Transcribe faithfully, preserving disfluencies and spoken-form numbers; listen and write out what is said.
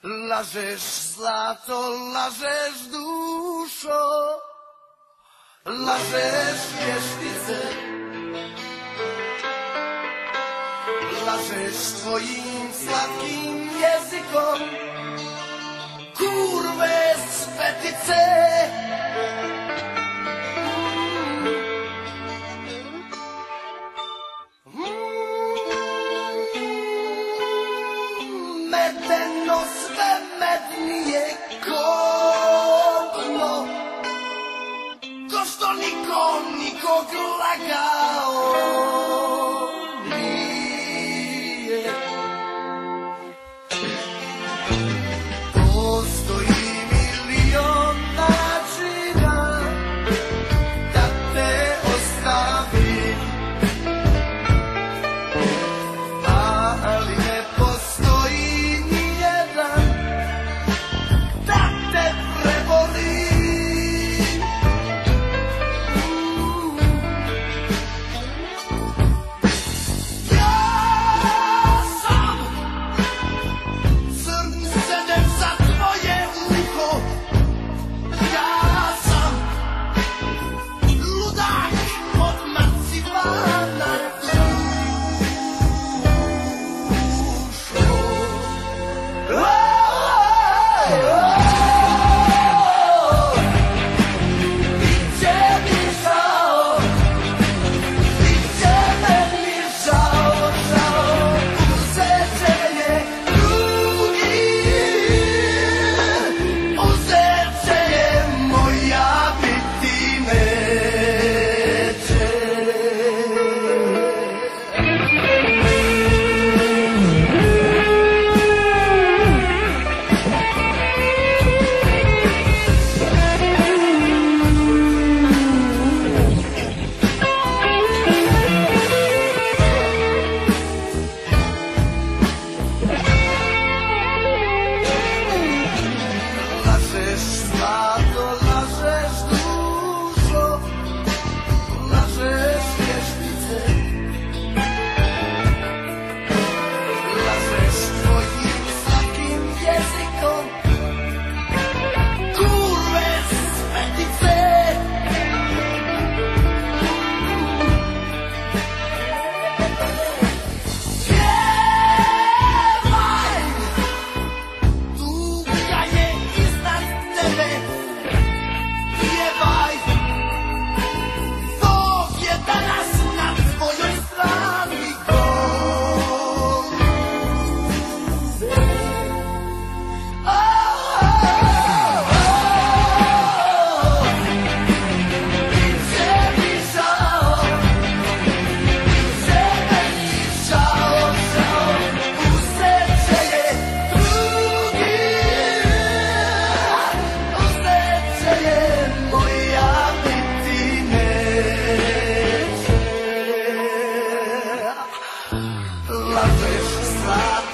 Lažeš zlato, lažeš dušo, lažeš vještice, lažeš tvojim slatkim jezikom, kurve svetice. Medeno sve mednije kopno, ko što niko nikog lagao nije. Postoji milion načina da te ostavim, ali ne postoji nijedan da te prevolim. Ja sam crn sedem za tvoje uho, ja sam ludak od marcipana. Lažeš zlato.